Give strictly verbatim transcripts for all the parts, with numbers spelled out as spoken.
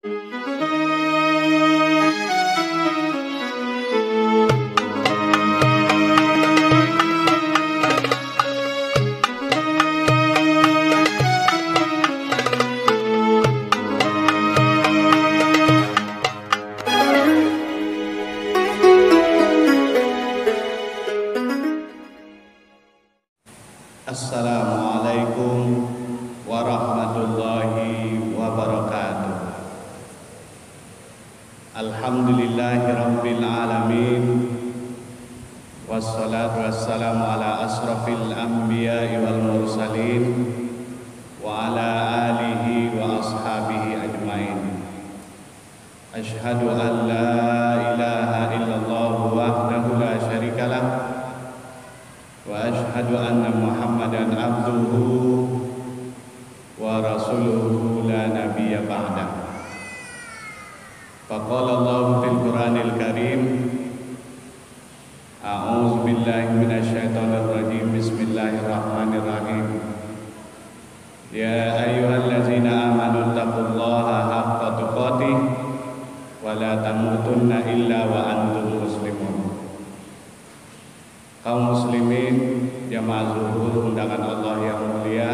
Assalamualaikum warahmatullahi wabarakatuh. Alhamdulillahi rabbil alamin. Wassalatu wassalamu ala asrafil anbiya'i wal mursalin wa ala alihi wa ashabihi ajmain. Ashhadu an la ilaha illallah wahdahu la syarikalah wa ashhadu anna Muhammadan abduhu wa rasuluhu la nabiyya ba'dah. Faqala Allah fil Qur'anil Karim, a'udzu billahi minasyaitonir rajim. Bismillahirrahmanirrahim. Ya ayyuhallazina amanu taqullaha haqqa tuqatih wa la tamutunna illa wa antum muslimun. Kaum muslimin, jamaah zuhur undangan Allah yang mulia,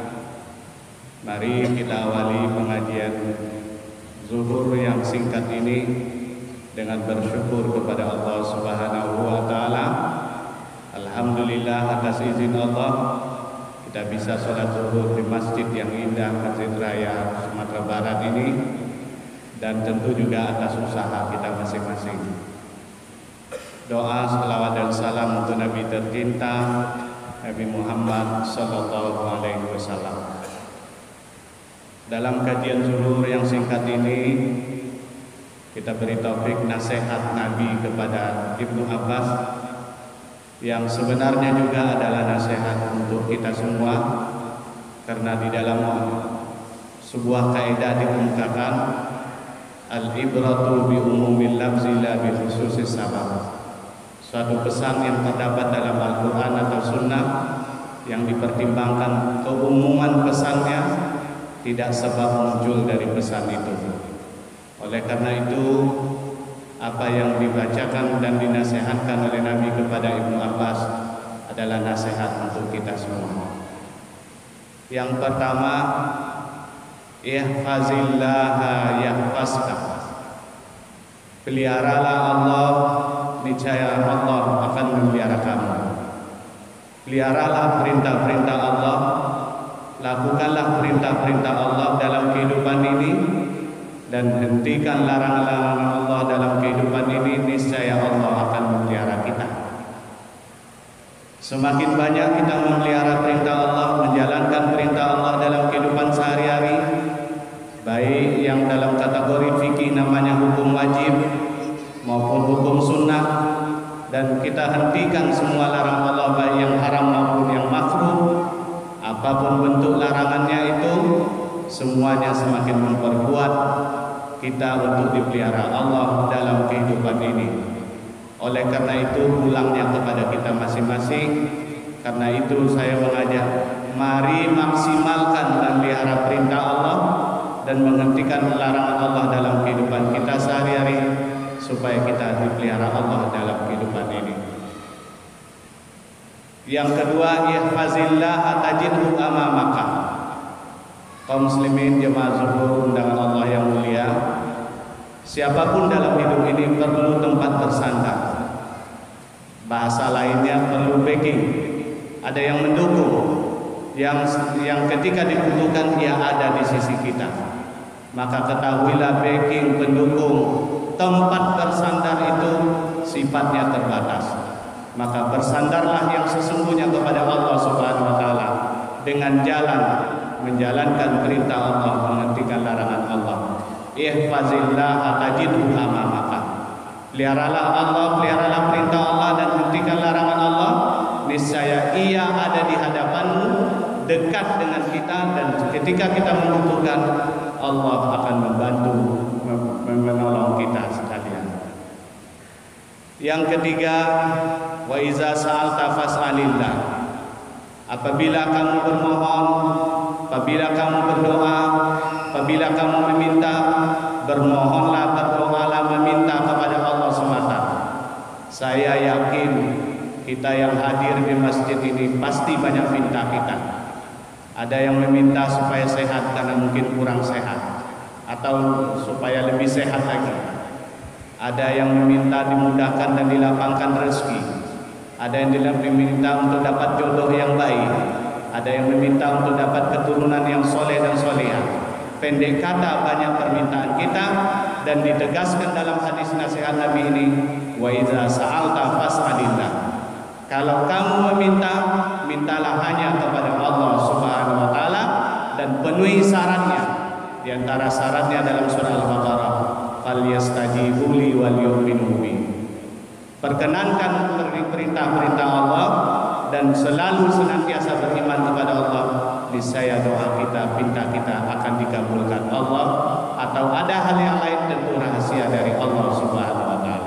mari kita awali pengajian zuhur yang singkat ini dengan bersyukur kepada Allah Subhanahu wa taala. Alhamdulillah atas izin Allah kita bisa sholat zuhur di masjid yang indah, Masjid Raya Sumatera Barat ini, dan tentu juga atas usaha kita masing-masing. Doa, salawat dan salam untuk Nabi tercinta Nabi Muhammad sallallahu alaihi wasallam. Dalam kajian zuhur yang singkat ini kita beri topik nasihat Nabi kepada Ibnu Abbas, yang sebenarnya juga adalah nasihat untuk kita semua, karena di dalam sebuah kaidah dikemukakan al-ibratu bi umumil lafzi la bi khususis sabab. Suatu pesan yang terdapat dalam Al-Quran atau Sunnah yang dipertimbangkan keumuman pesannya, tidak sebab muncul dari pesan itu. Oleh karena itu, apa yang dibacakan dan dinasihatkan oleh Nabi kepada Ibnu Abbas adalah nasihat untuk kita semua. Yang pertama, ihfazillaha yahfazka. Peliharalah Allah, niscaya Allah akan memelihara kamu. Peliharalah perintah-perintah Allah, lakukanlah perintah-perintah Allah dalam kehidupan ini, dan hentikan larangan-larangan Allah dalam kehidupan ini, niscaya Allah akan memelihara kita. Semakin banyak kita memelihara perintah Allah, menjalankan perintah Allah dalam kehidupan sehari-hari, baik yang dalam kategori fikih namanya hukum wajib maupun hukum sunnah, dan kita hentikan semua larangan Allah baik yang haram maupun yang makruh, apapun bentuk larangannya itu, semuanya semakin memperkuat kita untuk dipelihara Allah dalam kehidupan ini. Oleh karena itu, pulangnya kepada kita masing-masing. Karena itu saya mengajak, mari maksimalkan dan pelihara perintah Allah dan menghentikan larangan Allah dalam kehidupan kita sehari-hari, supaya kita dipelihara Allah dalam kehidupan ini. Yang kedua, ihfazillah tajidhu amamaka. Kaum muslimin jemaah zuhur undangan Allah yang mulia, siapapun dalam hidup ini perlu tempat bersandar. Bahasa lainnya perlu backing. Ada yang mendukung, yang yang ketika dibutuhkan ia ada di sisi kita. Maka ketahuilah, backing, pendukung, tempat bersandar itu sifatnya terbatas. Maka bersandarlah yang sesungguhnya kepada Allah Subhanahu wa taala dengan jalan menjalankan perintah Allah, menghentikan larangan Allah. Ihfazillah tajidhu amamaka. Peliharalah Allah, peliharalah perintah Allah dan hentikan larangan Allah, niscaya ia ada di hadapanmu, dekat dengan kita, dan ketika kita membutuhkan, Allah akan membantu menolong kita sekalian. Yang ketiga, wa iza sa'alta fas'alillah. Apabila kamu bermohon, apabila kamu berdoa, apabila kamu meminta, bermohonlah, berdoalah, meminta kepada Allah semata. Saya yakin kita yang hadir di masjid ini pasti banyak minta kita. Ada yang meminta supaya sehat karena mungkin kurang sehat, atau supaya lebih sehat lagi. Ada yang meminta dimudahkan dan dilapangkan rezeki. Ada yang diminta untuk dapat jodoh yang baik. Ada yang meminta untuk dapat keturunan yang soleh dan solehah. Pendek kata, banyak permintaan kita, dan ditegaskan dalam hadis nasihat Nabi ini, wa idza sa'alta fas'alillah. Kalau kamu meminta, mintalah hanya kepada Allah Subhanahu wa taala dan penuhi syaratnya. Di antara syaratnya dalam surah Al-Baqarah, falyastajibu li wal yu'minu bi. Perkenankan perintah-perintah Allah dan selalu senantiasa beriman kepada Allah. Niscaya doa kita, pinta kita akan dikabulkan Allah, atau ada hal yang lain tentu rahasia dari Allah Subhanahu wa taala.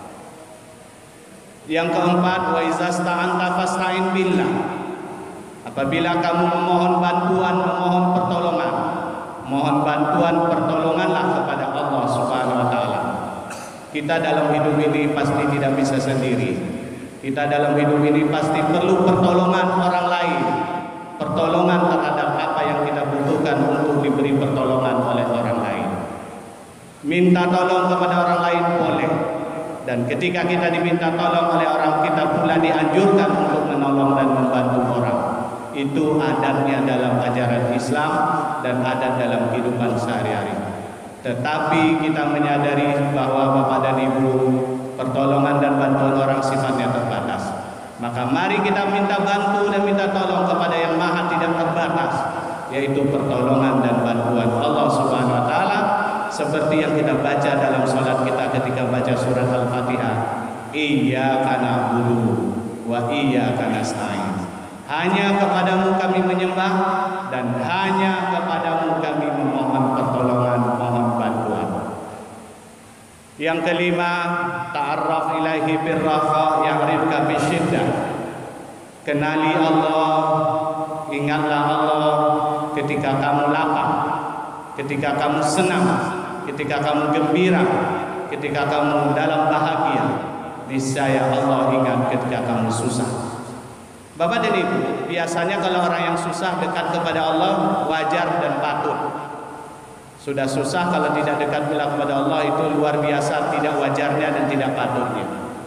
Yang keempat, wa iza sta'anta fasta'in billah. Apabila kamu memohon bantuan, memohon pertolongan, mohon bantuan pertolonganlah kepada Allah Subhanahu wa taala. Kita dalam hidup ini pasti tidak bisa sendiri. Kita dalam hidup ini pasti perlu pertolongan orang lain. Pertolongan terhadap apa yang kita butuhkan untuk diberi pertolongan oleh orang lain. Minta tolong kepada orang lain boleh. Dan ketika kita diminta tolong oleh orang, kita pula dianjurkan untuk menolong dan membantu orang. Itu adatnya dalam ajaran Islam dan adat dalam kehidupan sehari-hari. Tetapi kita menyadari bahwa Bapak dan Ibu, pertolongan dan bantuan orang sifatnya terbatas. Maka mari kita minta bantu dan minta tolong kepada yang maha tidak terbatas, yaitu pertolongan dan bantuan Allah Subhanahu wa taala, seperti yang kita baca dalam salat kita ketika baca surat Al-Fatihah. Iyyaka na'budu wa iyyaka nasta'in. Hanya kepadamu kami menyembah dan hanya kepadamu kami memohon pertolongan, mohon bantuan. Yang kelima, ta'arraf ilaihi birraha ya'rifka bisyiddah. Kenali Allah, ingatlah Allah ketika kamu lapar, ketika kamu senang, ketika kamu gembira, ketika kamu dalam bahagia. Niscaya Allah ingat ketika kamu susah. Bapak dan Ibu, biasanya kalau orang yang susah dekat kepada Allah wajar dan patut. Sudah susah kalau tidak dekat pula kepada Allah, itu luar biasa tidak wajarnya dan tidak patutnya.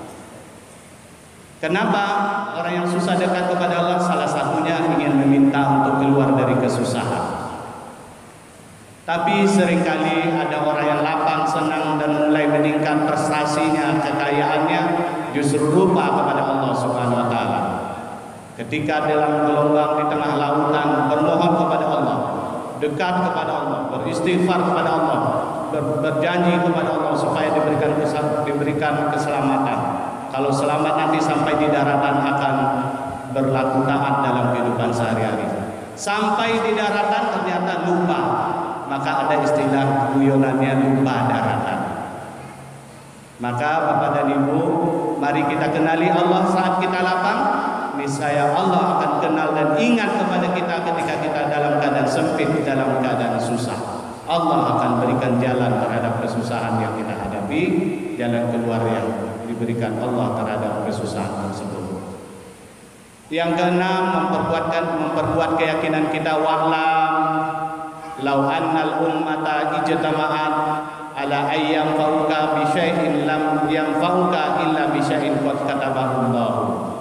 Kenapa orang yang susah dekat kepada Allah? Salah satunya ingin meminta untuk keluar dari kesusahan. Tapi seringkali ada orang yang lapang, senang dan mulai meningkat prestasinya, kekayaannya, justru lupa kepada Allah Subhanahu wa taala. Ketika dalam gelombang di tengah lautan bermohon kepada Allah, dekat kepada Allah, beristighfar kepada Allah, ber, berjanji kepada Allah supaya diberikan diberikan keselamatan. Kalau selamat nanti sampai di daratan akan berlaku taat dalam kehidupan sehari-hari. Sampai di daratan ternyata lupa, maka ada istilah guyonannya lupa daratan. Maka Bapak dan Ibu, mari kita kenali Allah saat kita lapang. Niscaya Allah akan kenal dan ingat kepada kita ketika kita dalam keadaan sempit, dalam keadaan susah. Allah akan berikan jalan terhadap kesusahan yang kita hadapi, jalan keluar yang diberikan Allah terhadap kesusahan tersebut. Yang keenam, memperkuatkan memperkuat keyakinan kita, wa'lam law annal ummata ijtama'at ala ayyam fauka bi syai'in lam yanfa'uka illa bi syai'in qad katabahu Allah.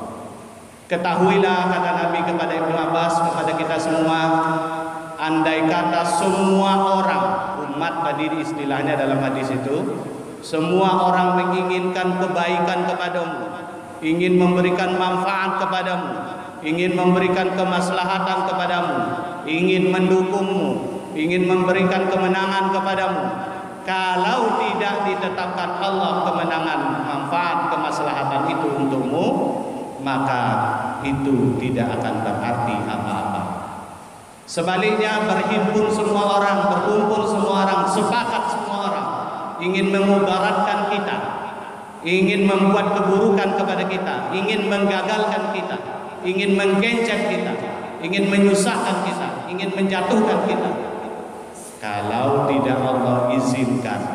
Ketahuilah, kata Nabi kepada Ibnu Abbas, kepada kita semua, andai kata semua orang, umat tadi istilahnya dalam hadis itu, semua orang menginginkan kebaikan kepadamu, ingin memberikan manfaat kepadamu, ingin memberikan kemaslahatan kepadamu, ingin mendukungmu, ingin memberikan kemenangan kepadamu. Kalau tidak ditetapkan Allah kemenangan, manfaat, kemaslahatan itu untukmu, maka itu tidak akan berarti apa-apa. Sebaliknya, berhimpun semua orang, berkumpul semua orang, sepakat semua orang ingin memudaratkan kita, ingin membuat keburukan kepada kita, ingin menggagalkan kita, ingin menggencet kita, ingin menyusahkan kita, ingin menjatuhkan kita. Kalau tidak Allah izinkan,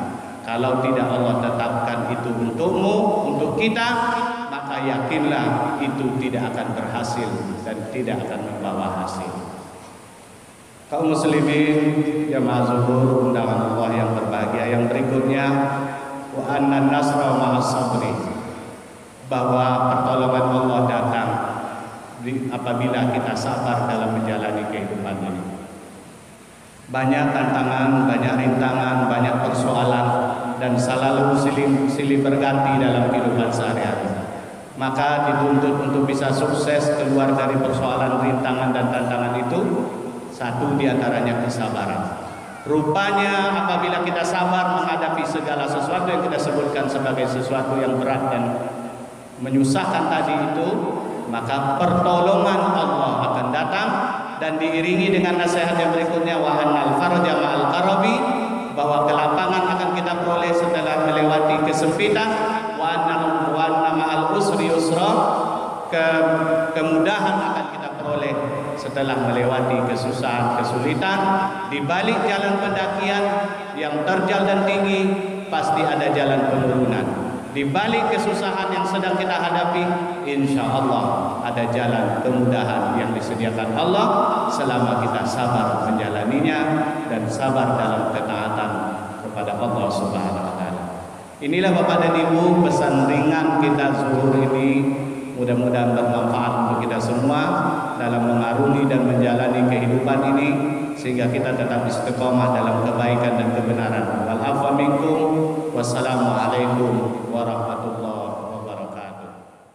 Kalau tidak Allah tetapkan itu untukmu, untuk kita, maka yakinlah itu tidak akan berhasil dan tidak akan membawa hasil. Kaum muslimin jamaah zuhur undangan Allah yang berbahagia, yang berikutnya wa anna nasra ma'as sabri, bahwa pertolongan Allah datang apabila kita sabar dalam menjalani kehidupan ini. Banyak tantangan, banyak rintangan, banyak persoalan, dan selalu silih, silih berganti dalam kehidupan sehari-hari. Maka dituntut untuk bisa sukses keluar dari persoalan, rintangan, dan tantangan itu, satu diantaranya kesabaran. Rupanya apabila kita sabar menghadapi segala sesuatu yang kita sebutkan sebagai sesuatu yang berat dan menyusahkan tadi itu, maka pertolongan Allah akan datang, dan diiringi dengan nasihat yang berikutnya wa annal farja ma'al karabi, bahwa kelapangan akan kita peroleh setelah melewati kesempitan, wa annal wa anna ma'al usri yusra, ke, kemudahan akan kita peroleh setelah melewati kesusahan, kesulitan. Di balik jalan pendakian yang terjal dan tinggi pasti ada jalan penurunan. Di balik kesusahan yang sedang kita hadapi, insya Allah ada jalan kemudahan yang disediakan Allah selama kita sabar menjalaninya dan sabar dalam ketaatan kepada Allah Subhanahu wa taala. Inilah Bapak dan Ibu pesan ringan kita zuhur ini, mudah-mudahan bermanfaat untuk kita semua dalam mengarungi dan menjalani kehidupan ini, sehingga kita tetap istiqomah dalam kebaikan dan kebenaran. Wal afwa minkum, wassalamualaikum warahmatullahi wabarakatuh.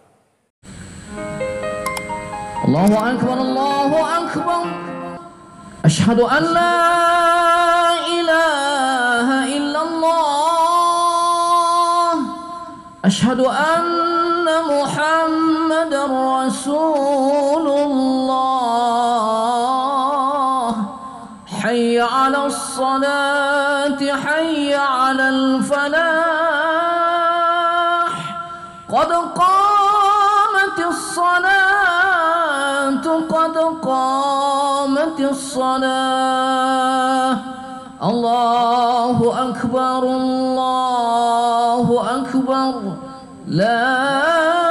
Allahu akbar, Allahu akbar. Asyhadu an la ilaha illallah. Asyhadu anna Muhammadar Rasulullah. Hayya 'alas salati, hayya 'alal falah. Qad qamatis salatu, qad qamatis salah. Allahu akbar, Allahu akbar. La